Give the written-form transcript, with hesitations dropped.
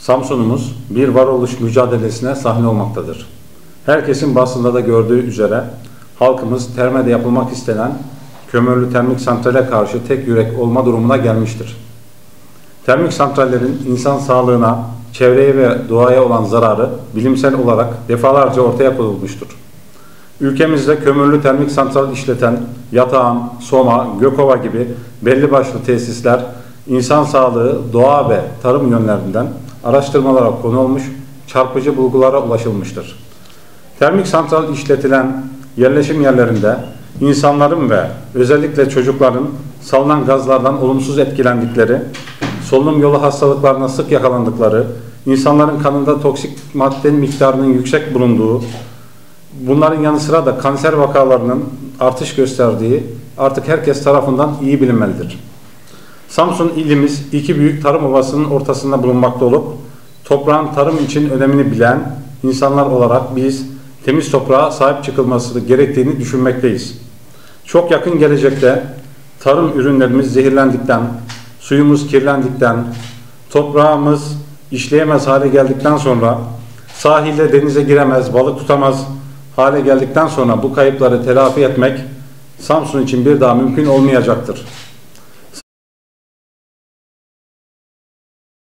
Samsun'umuz bir varoluş mücadelesine sahne olmaktadır. Herkesin basında da gördüğü üzere halkımız Terme'de yapılmak istenen kömürlü termik santrale karşı tek yürek olma durumuna gelmiştir. Termik santrallerin insan sağlığına, çevreye ve doğaya olan zararı bilimsel olarak defalarca ortaya konulmuştur. Ülkemizde kömürlü termik santral işleten Yatağan, Soma, Gökova gibi belli başlı tesisler insan sağlığı, doğa ve tarım yönlerinden araştırmalara konu olmuş, çarpıcı bulgulara ulaşılmıştır. Termik santral işletilen yerleşim yerlerinde insanların ve özellikle çocukların salınan gazlardan olumsuz etkilendikleri, solunum yolu hastalıklarına sık yakalandıkları, insanların kanında toksik madde miktarının yüksek bulunduğu, bunların yanı sıra da kanser vakalarının artış gösterdiği artık herkes tarafından iyi bilinmelidir. Samsun ilimiz iki büyük tarım ovasının ortasında bulunmakta olup, toprağın tarım için önemini bilen insanlar olarak biz temiz toprağa sahip çıkılması gerektiğini düşünmekteyiz. Çok yakın gelecekte tarım ürünlerimiz zehirlendikten, suyumuz kirlendikten, toprağımız işleyemez hale geldikten sonra, sahilde denize giremez, balık tutamaz hale geldikten sonra bu kayıpları telafi etmek Samsun için bir daha mümkün olmayacaktır.